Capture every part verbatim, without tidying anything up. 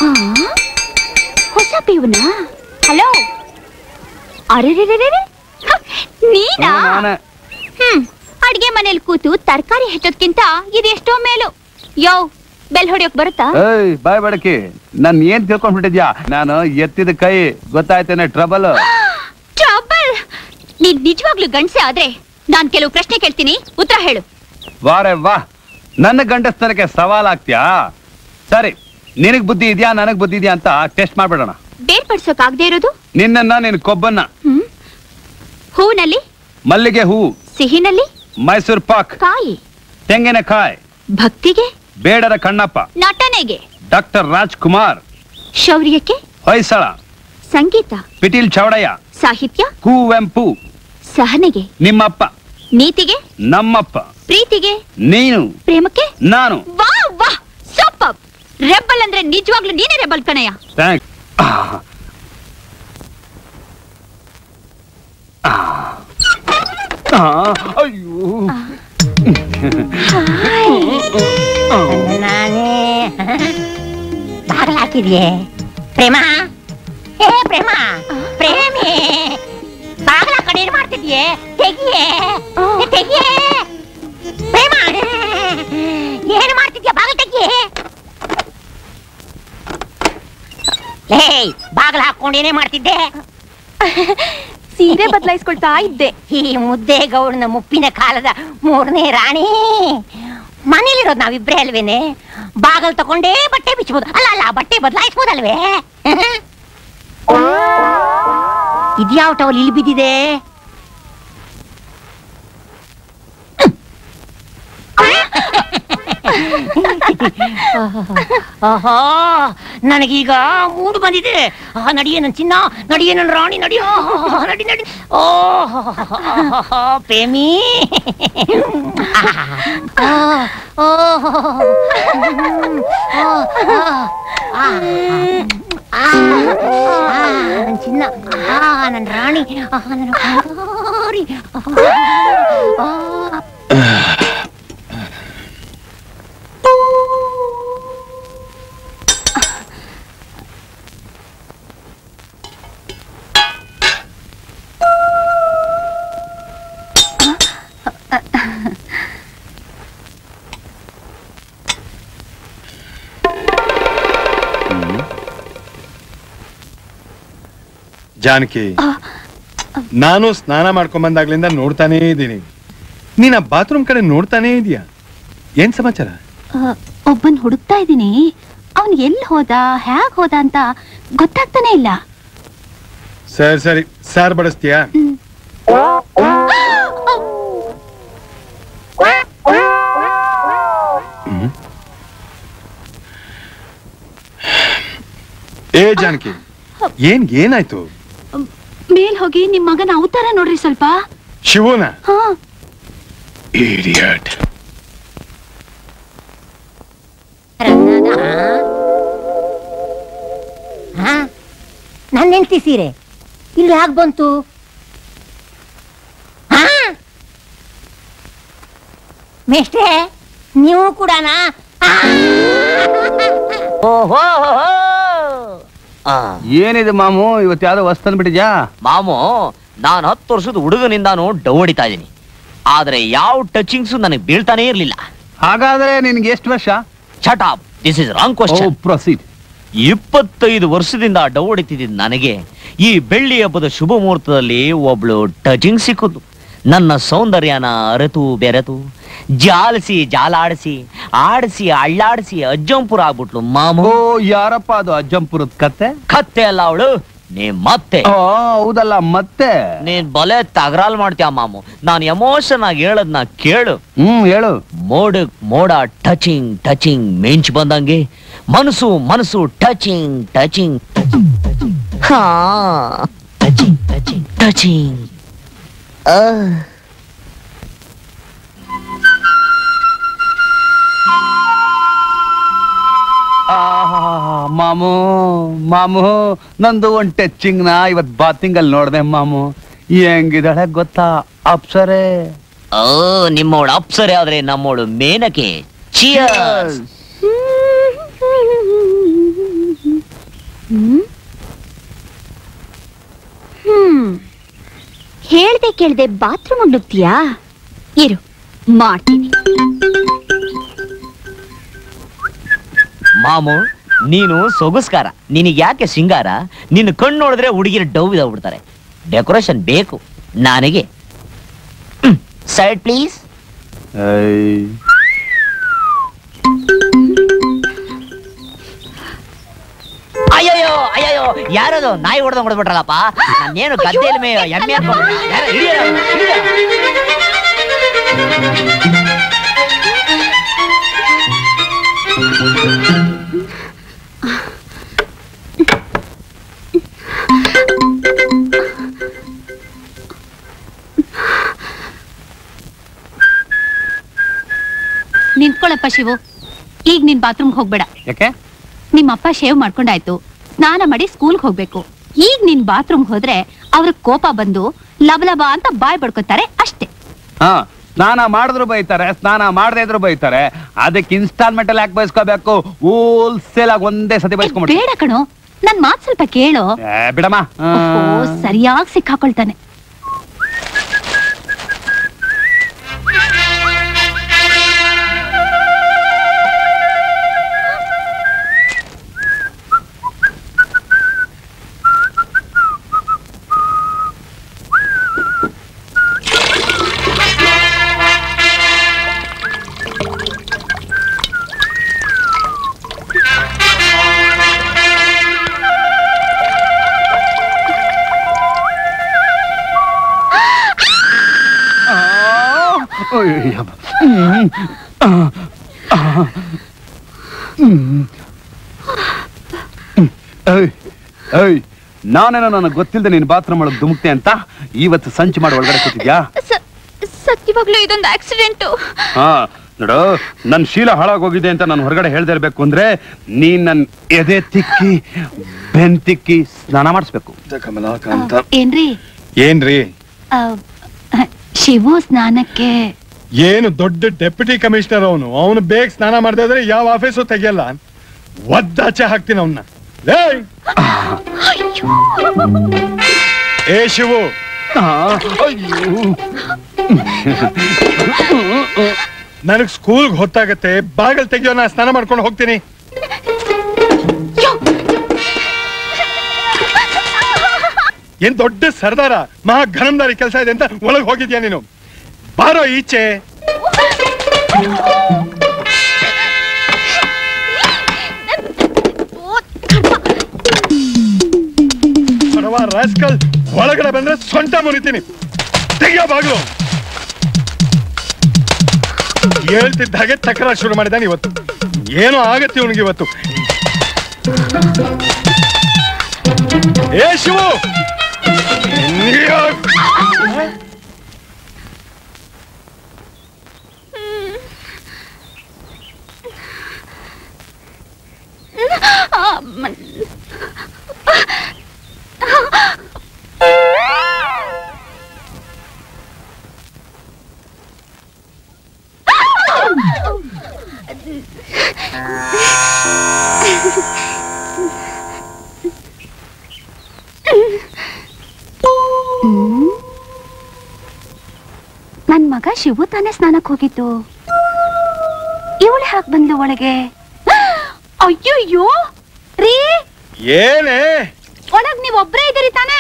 ಹೊಸ ಪೀವನ. ಹಲೋ, ಅರೆ ನೀನಾ? ಹ್ಮ್, ಅಡ್ಗೆ ಮನೇಲಿ ಕೂತು ತರಕಾರಿ ಹೆಚ್ಚೋದ್ಕಿಂತ ಇದೆಷ್ಟೋ ಮೇಲು. ಯೋ, ಬೆಲ್ ಹೊಡಿಯೋಕ್ ಬರುತ್ತಾ? ಏಯ್ ಬಾಯ್ ಬಡಕಿ, ನನ್ ಏನ್ ತಿಳ್ಕೊಂಡ್ಬಿಟ್ಟಿದ್ಯಾ? ನಾನು ಎತ್ತಿದ ಕೈ ಗೊತ್ತಾಯ್ತೇನೆ. Trouble trouble? ನೀನ್ ನಿಜವಾಗ್ಲೂ ಗಂಡ್ಸೆ ಆದ್ರೆ ನಾನ್ ಕೆಲವು ಪ್ರಶ್ನೆ ಕೇಳ್ತೀನಿ, ಉತ್ತರ ಹೇಳು. ವಾರೆ ವಾ, ನನ್ನ ಗಂಡಸ್ತನಕ್ಕೆ ಸವಾಲ್ ಆಗ್ತೀಯಾ? ಸರಿ, ನಿನಗ್ ಬುದ್ಧಿ ಇದ್ಯಾ ನನಗ್ ಬುದ್ಧಿ ಇದ್ಯಾ ಅಂತ ಟೆಸ್ಟ್ ಮಾಡ್ಬಿಡೋಣ. ಬೇರ್ಪಡ್ಸೋಕ್ ಆಗದೆ ಇರೋದು ನಿನ್ನ ನಿನ್ ಕೊಬ್ಬನ್ನ. ಹ್ಮ್, ಹೂವಿನಲ್ಲಿ ಮಲ್ಲಿಗೆ ಹೂ, ಸಿಹಿನಲ್ಲಿ ಮೈಸೂರ್ ಪಾಕ್, ಕಾಯಿ ತೆಂಗಿನಕಾಯಿ, ಭಕ್ತಿಗೆ ಬೇಡರ ಕಣ್ಣಪ್ಪ, ನಟನೆಗೆ ಡಾಕ್ಟರ್ ರಾಜ್ಕುಮಾರ್, ಶೌರ್ಯಕ್ಕೆ ಹೊಯ್ಸಳ, ಸಂಗೀತ, ಪಿಟೀಲ್ ಚೌಡಯ್ಯ, ಸಾಹಿತ್ಯ ಕುವೆಂಪು, ಸಹನೆಗೆ ನಿಮ್ಮಪ್ಪ, ನೀತಿಗೆ ನಮ್ಮಪ್ಪ, ಪ್ರೀತಿಗೆ ನೀನು, ಪ್ರೇಮಕ್ಕೆ ನಾನು. ವಾ ವಾ, ಸೂಪರ್. ರೆಬಲ್ ಅಂದ್ರೆ ನಿಜವಾಗ್ಲೂ ನೀನೇ ರೆಬಲ್ ಕಣಯ್ಯ. ಥ್ಯಾಂಕ್ಸ್. ಅಯ್ಯೋ, ನಾನೇ ಬಾಗಿಲು ಹಾಕಿದ್ಯೆ. ಪ್ರೇಮ, ಹೇ ಪ್ರೇಮ, ಪ್ರೇಮಿ, ಬಾಗಿಲ ಕಡೆ ಏನ್ ಮಾಡ್ತಿದ್ಯೆ? ತೆಗಿಯೇ, ತೆಗಿಯೇ ಪ್ರೇಮ, ಏನು ಮಾಡ್ತಿದ್ಯಾ? ಬಾಗಿಲು ತೆಗಿಯೇ. ಲೇ, ಬಾಗಿಲು ಹಾಕೊಂಡೇನೇ ಮಾಡ್ತಿದ್ದೆ? ಸೀರೆ ಬದಲಾಯಿಸ್ಕೊಳ್ತಾ ಇದ್ದೆ. ಈ ಮುದ್ದೆ ಗೌಡನ ಮುಪ್ಪಿನ ಕಾಲದ ಮೂರನೇ ರಾಣಿ. ಮನೇಲಿರೋದು ನಾವಿಬ್ರೇ ಅಲ್ವೇನೆ? ಬಾಗಲ್ ತಕೊಂಡೇ ಬಟ್ಟೆ ಬಿಚ್ಚಬಹುದು. ಅಲ್ಲ ಅಲ್ಲ, ಬಟ್ಟೆ ಬದಲಾಯಿಸಬಹುದಲ್ವೇ? ಇದ್ಯಾವ ಟವಲ್ ಇಲ್ಲಿ ಬಿದ್ದಿದೆ? ಓಹೋ, ನನಗೀಗ ಮೂಡು ಬಂದಿದೆ. ನಡಿಯೇ ನನ್ನ ಚಿನ್ನ, ನಡಿಯೇ ನನ್ನ ರಾಣಿ, ನಡಿಯೋ, ನಡಿ ನಡಿ. ಓಹೋ ಪ್ರೇಮಿ, ಓಹೋ ನನ್ನ ಚಿನ್ನ, ನನ್ನ ರಾಣಿ, ನನ್ನ ಬಂಗಾರಿ. ಜಾನಕಿ, ನಾನು ಸ್ನಾನ ಮಾಡ್ಕೊಂಡ್ ಬಂದಾಗ್ಲಿಂದ ನೋಡ್ತಾನೇ ಇದ್ದೀನಿ. ನೀನ್ ಆ ಬಾತ್ರೂಮ್ ಕಡೆ ನೋಡ್ತಾನೇ ಇದೀಯಾ. ಏನ್ ಸಮಾಚಾರ? ಒಬ್ಬನ್ ಹುಡುಕ್ತಾ ಇದ್ದೀನಿ. ಅವನ್ ಎಲ್ಲಿ ಹೋದ, ಹ್ಯಾಗ್ ಹೋದ ಅಂತ ಗೊತ್ತಾಗ್ತಾನೆ ಇಲ್ಲ. ಸರಿ ಸರಿ, ಸಾರ್ ಬಡಿಸ್ತೀಯಾ? ಏ ಜಾನಕಿ, ಏನ್ ಏನಾಯ್ತು? ಮೇಲ್ ಹೋಗಿ ನಿಮ್ ಮಗನ ಅವತಾರ ನೋಡ್ರಿ ಸ್ವಲ್ಪ. ಶಿವನ? ಹಾ. ಇಡಿಯಟ್. ನನ್ನ ಹೆಂಡತಿ ಸೀರೆ ಇಲ್ಲಿ ಯಾಕೆ ಬಂತು? ಮೇಷ್ಟ್ರೆ, ನೀವು ಕೂಡನಾ? ಓಹೋ, ಏನಿದೆ ಮಾಮು, ಇವತ್ತು ಯಾವ್ದೋ ವಸ್ತು ತಂದ್ಬಿಟ್ಟಿದ್ಯಾ? ಮಾಮು, ನಾನು ಹತ್ತು ವರ್ಷದ ಹುಡುಗನಿಂದಾನು ಡವ್ ಹೊಡಿತಾ ಇದ್ದೀನಿ. ಆದ್ರೆ ಯಾವ ಟಚಿಂಗ್ಸು ನನಗೆ ಬೀಳ್ತಾನೆ ಇರ್ಲಿಲ್ಲ. ಹಾಗಾದ್ರೆ ನಿನ್ಗೆ ಎಷ್ಟು ವರ್ಷ? Shut up, this is wrong question. Proceed. ಇಪ್ಪತ್ತೈದು ವರ್ಷದಿಂದ ಡವ್ ಹೊಡಿತಿದ್ದ ನನಗೆ ಈ ಬೆಳ್ಳಿ ಹಬ್ಬದ ಶುಭ ಮುಹೂರ್ತದಲ್ಲಿ ಒಬ್ಳು ಟಚಿಂಗ್ ಸಿಕ್ಕುದು. ನನ್ನ ಸೌಂದರ್ಯನ ಅರೆತು ಬೆರೆತು ಜಾಲಿಸಿ ಜಾಲಾಡಿಸಿ ಆಡಿಸಿ ಅಳ್ಳಾಡಿಸಿ ಅಜ್ಜಂಪುರ ಆಗ್ಬಿಟ್ಲು ಮಾಮು. ಯಾರಪ್ಪ ಅದು ಅಜ್ಜಂಪುರದ ಕತ್ತೆ? ಕತ್ತೆ ಅಲ್ಲ ಅವಳು, ನೀ ಮತ್ತೆ. ಹೌದಲ್ಲ, ಮತ್ತೆ ನೀನ್ ಬಲೆ ತಗರಾಲ್ ಮಾಡ್ತೀಯ ಮಾಮು. ನಾನು ಎಮೋಷನ್ ಆಗಿ ಹೇಳದ್ನ ಕೇಳು. ಹ್ಮ್, ಹೇಳು. ಮೋಡ ಮೋಡ ಟಚಿಂಗ್ ಟಚಿಂಗ್ ಮಿಂಚ್ ಬಂದಂಗೆ ಮನಸ್ಸು ಮನಸ್ಸು ಟಚಿಂಗ್ ಟಚಿಂಗ್ ಹಾ ಟಚಿಂಗ್ ಟಚಿಂಗ್ ಟಚಿಂಗ್. ಮಾಮು ಮಾಮು, ನಂದು ಒಂದ್ ಟಚಿಂಗ್ ನ ಇವತ್ ಬಾತಿಂಗ್ ಅಲ್ಲಿ ನೋಡ್ದೆ ಮಾಮು. ಹೆಂಗಿದಾಳೆ ಗೊತ್ತಾ ಅಪ್ಸರೆ? ಓ, ನಿಮ್ಮವಳು ಅಪ್ಸರೆ ಆದ್ರೆ ನಮ್ಮವಳು ಮೇನಕೆ. ಚಿಯರ್ಸ್. ಹ್ಮ್ ಹ್ಮ್ ಹೇಳ್ದೆ ಕೇಳ್ದೆ ಬಾತ್ರೂಮ್ ನುಗ್ತೀಯಾ? ಇರು ಮಾಡ್ತೀನಿ. ಮಾಮು ನೀನು ಸೊಗಸ್ಕಾರ, ನಿನಗೆ ಯಾಕೆ ಸಿಂಗಾರ? ನಿನ್ನ ಕಣ್ಣು ನೋಡಿದ್ರೆ ಹುಡುಗಿರು ಡವ್ ಇದಾಗ್ಬಿಡ್ತಾರೆ. ಡೆಕೋರೇಷನ್ ಬೇಕು ನನಗೆ. Side please. ಅಯ್ಯಯ್ಯೋ ಅಯ್ಯಯ್ಯೋ, ಯಾರದು ನಾಯಿ ಹೊಡೆದ ಹೊಡೆದ್ಬಿಟ್ರಲ್ಲಪ್ಪ. ನಾನೇನು ಗದ್ದೆಯಲ್ಲಿ ಮೇ ಎಮ್ಮೆ ಹಾಕೊಂಡು ನಿಂತ್ಕೊಳ್ಳಪ್ಪ ಶಿವು. ಈಗ ನೀನ್ ಬಾತ್ರೂಮ್ಗೆ ಹೋಗ್ಬೇಡ. ಯಾಕೆ? ನಿಮ್ಮಪ್ಪ ಶೇವ್ ಮಾಡ್ಕೊಂಡಾಯ್ತು, ಸ್ನಾನ ಮಾಡಿ ಸ್ಕೂಲ್ಗೆ ಹೋಗ್ಬೇಕು. ಈಗ ನೀನ್ ಬಾತ್ರೂಮ್ ಹೋದ್ರೆ ಅವ್ರ ಕೋಪ ಬಂದು ಲಬಲಬ ಅಂತ ಬಾಯ್ ಬಡ್ಕೋತಾರೆ ಅಷ್ಟೇ. ಹಾ, ಸ್ನಾನ ಮಾಡಿದ್ರು ಬೈತಾರೆ, ಸ್ನಾನ ಮಾಡದೇ ಇದ್ರು ಬೈತಾರೆ. ಅದಕ್ಕೆ ಇನ್ಸ್ಟಾಲ್ಮೆಂಟ್ ಅಲ್ಲಿ ಯಾಕೆ ಬಯಸ್ಕೋಬೇಕು? ಹೋಲ್ಸೇಲ್ ಆಗಿ ಒಂದೇ ಸತಿ ಬಯಸ್ಕೊಂಡ್ಬಿಟ್ಟು. ಬೇಡ ಕಣೋ, ನನ್ ಮಾತ್ ಸ್ವಲ್ಪ ಕೇಳು. ಬಿಡಮ್ಮ. ಸರಿಯಾಗಿ ಸಿಕ್ಕಾಕೊಳ್ತಾನೆ. ನಾನೇನೋ ನನಗೆ ಗೊತ್ತಿಲ್ಲದೆ ನೀನ್ ಬಾತ್ರೂಮ್ ಒಳಗೆ ಧುಮುಕ್ತೆ ಅಂತ ಇವತ್ತು ಸಂಚು ಮಾಡಿ ಒಳಗಡೆ ಕೂತಿದ್ಯಾ? ಸತ್ಯವಾಗ್ಲೂ ಇದೊಂದು ಆಕ್ಸಿಡೆಂಟ್. ಹಾ ನೋಡು, ನನ್ ಶೀಲ ಹಾಳಾಗೋಗಿದೆ ಅಂತ ನಾನು ಹೊರಗಡೆ ಹೇಳ್ದೆ ಇರ್ಬೇಕು ಅಂದ್ರೆ ನೀನ್ ನನ್ ಎದೆ ತಿಕ್ಕಿ ಬೆನ್ ತಿಕ್ಕಿ ಸ್ನಾನ ಮಾಡಿಸ್ಬೇಕು. ಏನ್ರಿ ಏನ್ರಿ ಶಿವು ಸ್ನಾನಕ್ಕೆ? ಏನು ದೊಡ್ಡ ಡೆಪ್ಯೂಟಿ ಕಮಿಷನರ್ ಅವನು. ಅವನು ಬೇಗ ಸ್ನಾನ ಮಾಡದೇ ಇದ್ರೆ ಯಾವ ಆಫೀಸು ತೆಗಿಯಲ್ಲ. ಒದ್ದಾಚೆ ಹಾಕ್ತೀನಿ ಅವನ್ನ. ಏ ಶಿವು, ನನಗ್ ಸ್ಕೂಲ್ಗೆ ಹೊತ್ತಾಗತ್ತೆ, ಬಾಗಲ್ ತೆಗಿಯೋ, ನಾ ಸ್ನಾನ ಮಾಡ್ಕೊಂಡು ಹೋಗ್ತೀನಿ. ಏನ್ ದೊಡ್ಡ ಸರ್ದಾರ, ಮಹಾ ಘನಂದಾರಿ ಕೆಲಸ ಇದೆ ಅಂತ ಒಳಗ್ ಹೋಗಿದ್ಯಾ ನೀನು? ಬಾರೋ ಈಚೆ. ರಾಸ್ಕಲ್, ಒಳಗಡೆ ಬಂದ್ರೆ ಸೊಂಟ ಮುರಿತೀನಿ. ತೆಗಿಯೋ ಬಾಗ್ಲು. ಹೇಳ್ತಿದ್ದ ಹಾಗೆ ತಕರಾರು ಶುರು ಮಾಡಿದಾನೆ ಇವತ್ತು. ಏನೋ ಆಗತ್ತೆ ಇವನಿಗೆ ಇವತ್ತು. ಏ ಶಿವು, ನನ್ ಮಗ ಶಿವು ತಾನೇ ಸ್ನಾನಕ್ಕೆ ಹೋಗಿದ್ದು. ಇವಳು ಹಾಕ್ ಬಂದ್ಲು ಒಳಗೆ. ಅಯ್ಯಯ್ಯೋ ರೀ, ಏನೇ ಒಳಗ್ ನೀವ್ ಒಬ್ರೇ ಇದ್ದೀರಿ ತಾನೇ?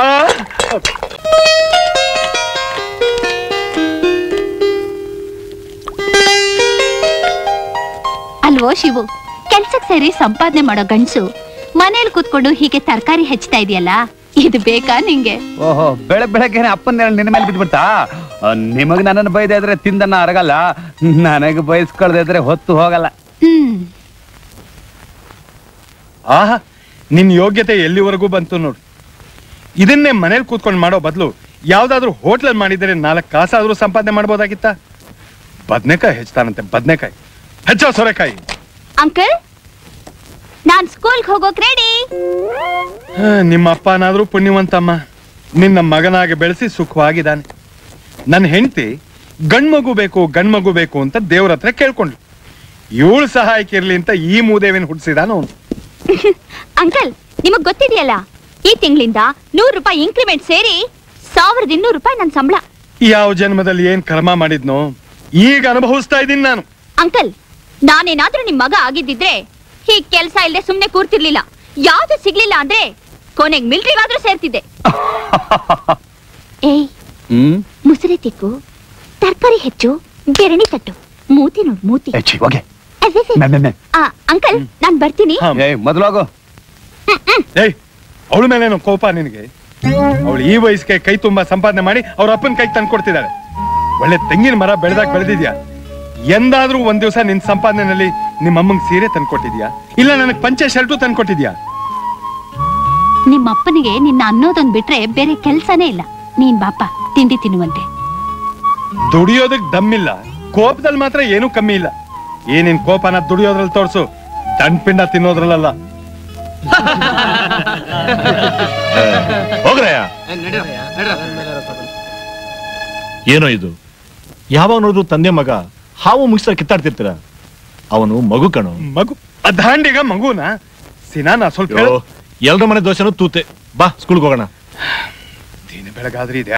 ಅಲ್ವೋ ಶಿವು, ಕೆಲ್ಸಕ್ ಸೇರಿ ಸಂಪಾದನೆ ಮಾಡೋ ಗಂಡ್ಸು ಮನೇಲಿ ಕೂತ್ಕೊಂಡು ಹೀಗೆ ತರಕಾರಿ ಹೆಚ್ಚ್ತಾ ಇದೆಯಲ್ಲ, ಇದು ಬೇಕಾ ನಿಂಗೆ? ಓಹೋ, ಬೆಳಗ್ ಬೆಳಗ್ಗೆ ಅಪ್ಪನ ನಿನ್ನ ಮೇಲೆ ಬಿದ್ಬಿಡ್ತಾ? ನಿಮಗ್ ನನ್ನನ್ನು ಬೈದ ಇದ್ರೆ ತಿಂದನ್ನ ಅರಗಲ್ಲ, ನನಗೆ ಬಯಸ್ಕೊಳ್ದೆ ಇದ್ರೆ ಹೊತ್ತು ಹೋಗಲ್ಲ. ಹ್ಮ್. ಆಹಾ, ನಿನ್ ಯೋಗ್ಯತೆ ಎಲ್ಲಿವರೆಗೂ ಬಂತು ನೋಡು. ಇದನ್ನೇ ಮನೇಲಿ ಕೂತ್ಕೊಂಡು ಮಾಡೋ ಬದಲು ಯಾವ್ದಾದ್ರು ಹೋಟ್ಲಲ್ಲಿ ಮಾಡಿದರೆ ನಾಲ್ಕು ಕಾಸಾದ್ರೂ ಸಂಪಾದನೆ ಮಾಡ್ಬೋದಾಗಿತ್ತ. ಬದ್ನೆಕಾಯಿ ಹೆಚ್ಚಾನಂತೆ, ಬದ್ನೆಕಾಯಿ ಹೆಚ್ಚೋ ಸೊರೆಕಾಯಿ. ಅಂಕಲ್, ನಾನ್ ಸ್ಕೂಲ್ಗೆ ಹೋಗೋಕ್ ರೆಡಿ. ನಿಮ್ಮ ಅಪ್ಪನಾದ್ರೂ ಪುಣ್ಯವಂತಮ್ಮ, ನಿನ್ನ ಮಗನಾಗಿ ಬೆಳೆಸಿ ಸುಖವಾಗಿದ್ದಾನೆ. ನನ್ನ ಹೆಂಡತಿ ಗಂಡ್ಮಗು ಬೇಕು ಗಂಡ್ಮಗು ಬೇಕು ಅಂತ ದೇವ್ರ ಹತ್ರ ಕೇಳ್ಕೊಂಡ್ಲು. ಇವಳು ಸಹಾಯಕ್ಕೆ ಇರ್ಲಿ ಅಂತ ಈ ಮೂದೇವಿನ ಹುಟ್ಟಿಸಿದಾನ ಅವನು. ಅಂಕಲ್, ನಿಮಗ್ ಗೊತ್ತಿದೆಯಲ್ಲ, ಈ ತಿಂಗಳಿಂದ ನೂರು ರೂಪಾಯಿ ಇನ್ಕ್ರಿಮೆಂಟ್ ಸೇರಿ ಸಾವಿರದ ಇನ್ನೂರು ರೂಪಾಯಿ ನನ್ ಸಂಬಳ. ಯಾವ ಜನ್ಮದಲ್ಲಿ ಏನ್ ಕರ್ಮ ಮಾಡಿದ್ನೋ ಈಗ ಅನುಭವಿಸ್ತಾ ಇದ್ದೀನಿ ನಾನು. ಅಂಕಲ್, ನಾನೇನಾದ್ರೂ ನಿಮ್ ಮಗ ಆಗಿದ್ದಿದ್ರೆ ಹೀಗ್ ಕೆಲ್ಸ ಇಲ್ದೆ ಸುಮ್ನೆ ಕೂರ್ತಿರ್ಲಿಲ್ಲ. ಯಾವ್ದು ಸಿಗ್ಲಿಲ್ಲ ಅಂದ್ರೆ ಕೊನೆಗ್ ಮಿಲ್ಟ್ರಿಗಾದ್ರೂ ಸೇರ್ತಿದ್ದೆ. ಏಯ್, ಹ್ಮ್ ಮುಸುರೆ ತಿಕ್ಕು, ತರಕಾರಿ ಹೆಚ್ಚು, ಬೆರಣಿ ತಟ್ಟು, ಮೂತಿ ನೋಡ್ ಮೂತಿ. ಓಕೆ ಆ, ಅಂಕಲ್ ನಾನ್ ಬರ್ತೀನಿ. ಹಾ. ಏಯ್ ಮೊದಲಾಗೋ. ಏಯ್ ಅವಳ ಮೇಲೇನು ಕೋಪ ನಿನಗೆ? ಅವಳು ಈ ವಯಸ್ಸಿಗೆ ಕೈ ತುಂಬಾ ಸಂಪಾದನೆ ಮಾಡಿ ಅವ್ರ ಅಪ್ಪನ ಕೈ ತಂದು ಕೊಡ್ತಿದ್ದಾಳೆ. ಒಳ್ಳೆ ತೆಂಗಿನ ಮರ ಬೆಳೆದಾಗ ಬೆಳೆದಿದ್ಯಾ. ಎಂದಾದ್ರೂ ಒಂದ್ ದಿವಸ ನಿನ್ ಸಂಪಾದನೆಯಲ್ಲಿ ನಿಮ್ಮ ಅಮ್ಮಂಗ್ ಸೀರೆ ತಂದು ಕೊಟ್ಟಿದ್ಯಾ? ಇಲ್ಲ ನನಗ್ ಪಂಚೆ ಶರ್ಟು ತಂದು ಕೊಟ್ಟಿದ್ಯಾ? ನಿಮ್ಮ ಅಪ್ಪನಿಗೆ ನಿನ್ನ ಅನ್ನೋದೊಂದ್ ಬಿಟ್ರೆ ಬೇರೆ ಕೆಲ್ಸನೇ ಇಲ್ಲ. ನೀನ್ ಬಾಪ ತಿಂಡಿ ತಿನ್ನುವಂತೆ. ದುಡಿಯೋದಕ್ ದಮ್ಮಿಲ್ಲ, ಕೋಪದಲ್ಲಿ ಮಾತ್ರ ಏನೂ ಕಮ್ಮಿ ಇಲ್ಲ. ಏನಿನ್ ಕೋಪನ ದುಡಿಯೋದ್ರಲ್ಲಿ ತೋರ್ಸು, ದಂಡ್ಪಿಂಡ ತಿನ್ನೋದ್ರಲ್ಲ. ಹೋಗ್ರಯ್ಯ. ಏನೋ ಇದು, ಯಾವಾಗ ನೋಡಿದ್ರು ತಂದೆ ಮಗ ಹಾವು ಮುಗಿಸ್ತಾ ಕಿತ್ತಾಡ್ತಿರ್ತೀರ. ಅವನು ಮಗು ಕಣು. ಮಗು ಅದಾಂಡಿಗ ಮಗುನ ಸಿನಾ ನಾ ಸ್ವಲ್ಪ ಎಲ್ರ ಮನೆ ದೋಷನೂ ತೂತೆ. ಬಾ ಸ್ಕೂಲ್ಗೆ ಹೋಗೋಣ. ದಿನ ಬೆಳಗಾದ್ರಿ ಇದೆ.